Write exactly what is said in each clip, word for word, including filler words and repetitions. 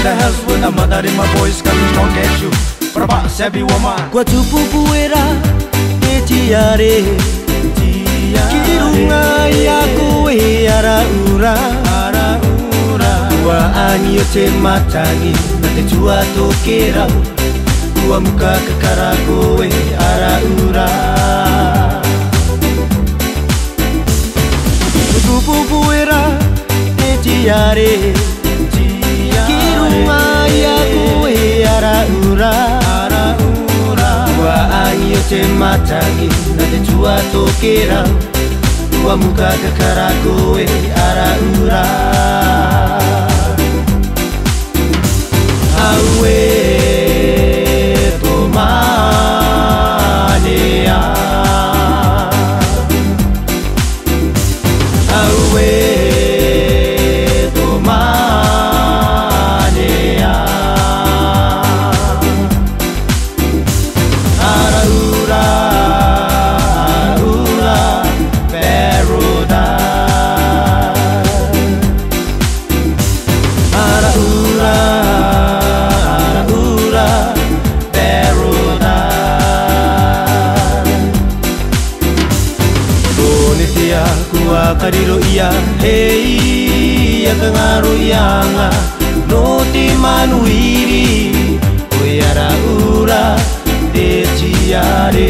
the house with a mother in my voice coming strong get you. Prabha sabi woman. Kwa tupu puera e tiare kirunga ya koe ara ura Ara ura. Wa ani o te matangi na te tua tokera Ua muka kakara koe ara ura Kwa tupu puera e tiare kirunga ya koe ara ura te matangi na te tua tokera Ua muka kakara koe ara ura Aue to manea Aue to manea Ara ura Kariro ia hei ia kangaro ianga no te manuiri oi ara ura te tiare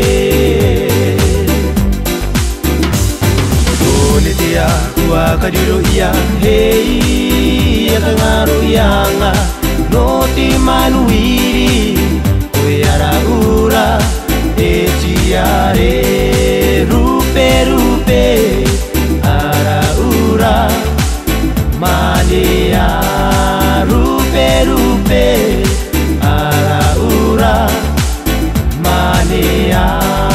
Tone te a kua kariro ia hei ia kangaro ianga no te manuiri oi ara ura te tiare Rupe rupe Manea rupe rupe ara ura manea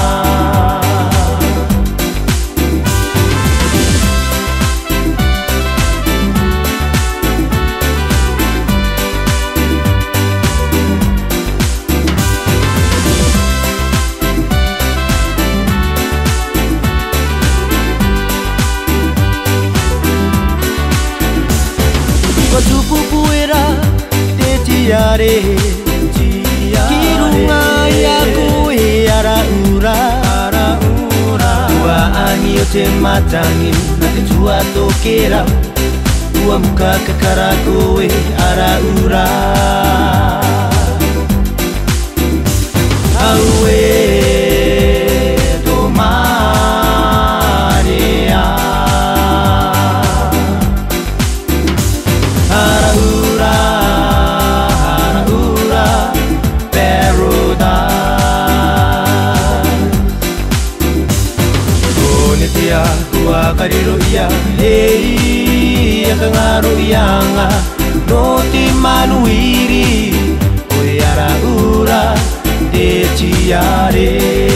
Tupu puera te tiare kirunga ya koe ara ura Ua ani o te matangi na te tua tokera Ua muka kakara koe ara ura Aue to manea Ara ura, ara ura, paradise Kone te a kua kariro ia, hei ia kangaro ianga No te manuiri, oi ara ura, te tiare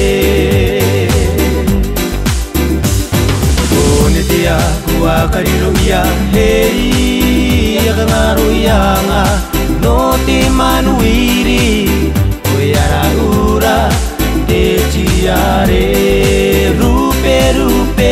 Kone te a kua kariro ia, hei ia kangaro ianga no te manuiri oi ara ura te tiare rupe rupe